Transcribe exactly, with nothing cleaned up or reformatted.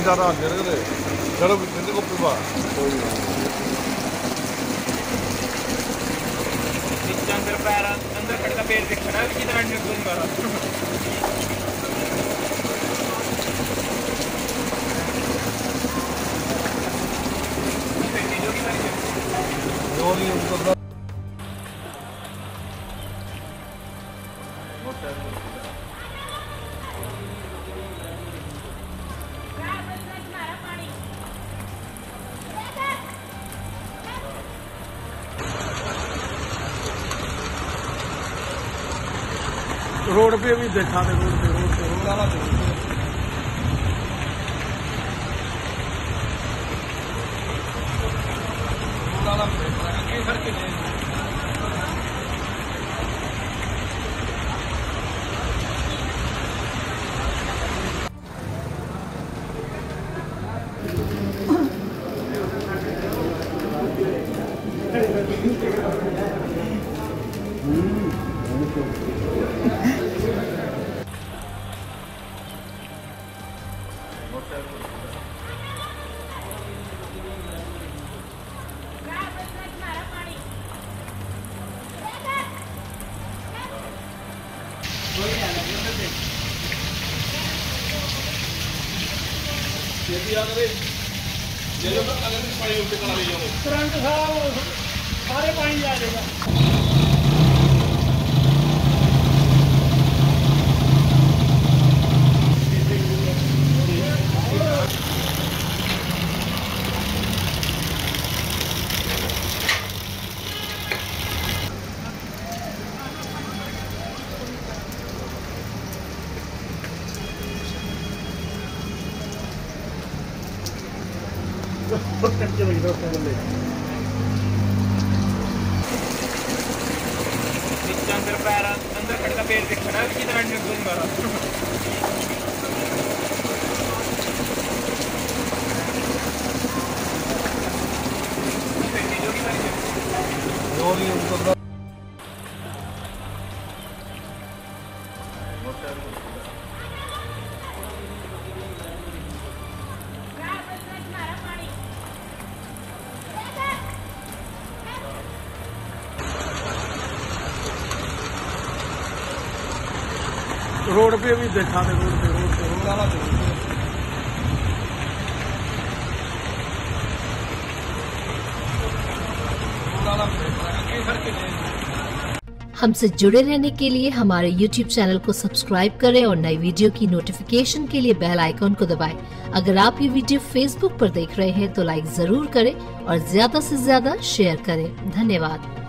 ज्यादा आते रहे चलो कितने को पिवा अंदर पैर अंदर खड़े का पैर देखना है कितना अंडर मारा जो नहीं उनको रोड पे भी देखा थे रोड पे रोड पे रोड वाला रोड वाला आगे घर के तुरंत सारे पानी आ जाएगा। अंदर पैर अंदर खड़े का पैर देखना है कितना अंडर मारा जो नहीं उनको रोड पे भी देखा थे रोड पे रोड पे रोड वाला रोड वाला आगे घर के हमसे जुड़े रहने के लिए हमारे यूट्यूब चैनल को सब्सक्राइब करें और नई वीडियो की नोटिफिकेशन के लिए बेल आइकॉन को दबाएं। अगर आप ये वीडियो फेसबुक पर देख रहे हैं तो लाइक जरूर करें और ज्यादा से ज्यादा शेयर करें। धन्यवाद।